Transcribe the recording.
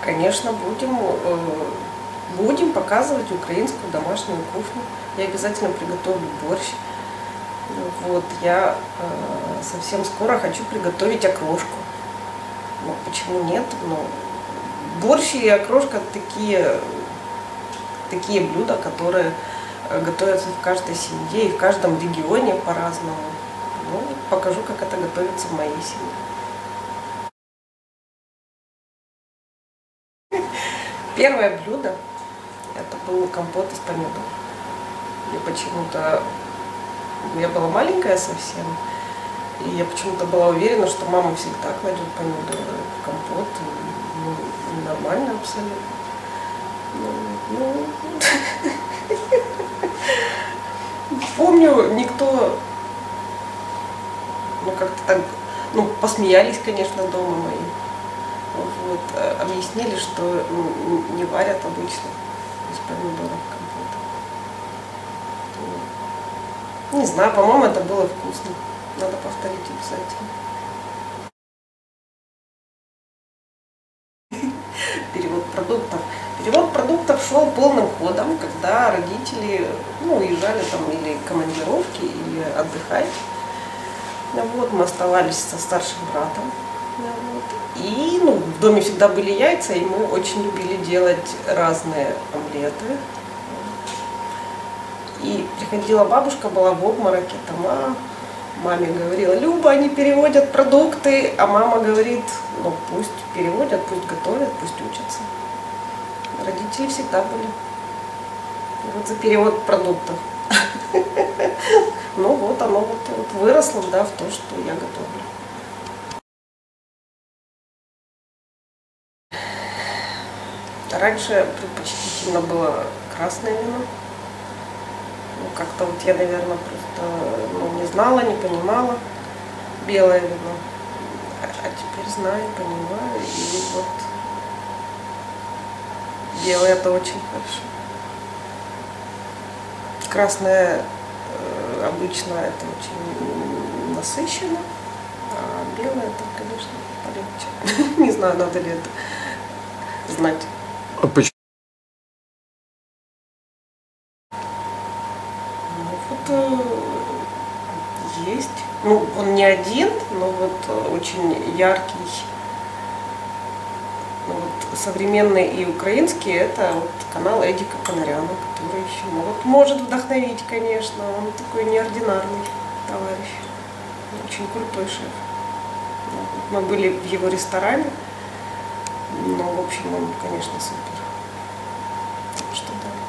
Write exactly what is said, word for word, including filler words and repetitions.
Конечно, будем, будем показывать украинскую домашнюю кухню. Я обязательно приготовлю борщ. Вот, я совсем скоро хочу приготовить окрошку. Ну, почему нет? Ну, борщ и окрошка такие, такие блюда, которые готовятся в каждой семье и в каждом регионе по-разному. Ну, покажу, как это готовится в моей семье. Первое блюдо это был компот из помидор. Я почему-то, я была маленькая совсем, и я почему-то была уверена, что мама всегда кладет помидоры в компот, ну, нормально абсолютно. Ну, ну, помню, никто, ну как-то так, ну посмеялись, конечно, дома мои. Вот, объяснили, что не варят обычно из помидоров компота. Не знаю, по-моему, это было вкусно. Надо повторить обязательно. Перевод продуктов. Перевод продуктов шел полным ходом, когда родители ну, уезжали там или командировки, или отдыхать. Вот, мы оставались со старшим братом. Вот. И ну, в доме всегда были яйца, и мы очень любили делать разные омлеты. И приходила бабушка, была в обмороке, там, а маме говорила: Люба, они переводят продукты, а мама говорит: ну пусть переводят, пусть готовят, пусть учатся. Родители всегда были вот за перевод продуктов. Ну вот оно вот выросло, да, в то, что я готовлю. Раньше предпочтительно было красное вино. Ну, как-то вот я, наверное, просто ну, не знала, не понимала белое вино. А теперь знаю, понимаю. И вот белое это очень хорошо. Красное э, обычно это очень насыщенно, а белое это, конечно, полегче. Не знаю, надо ли это знать. А почему? Ну вот э, есть. Ну, он не один, но вот э, очень яркий. Ну, вот, современный и украинский это вот канал Эдика Конаряна, который ну, вот, может вдохновить, конечно. Он такой неординарный товарищ. Очень крутой шеф. Мы были в его ресторане. Ну, в общем, он, конечно, супер. Так что да.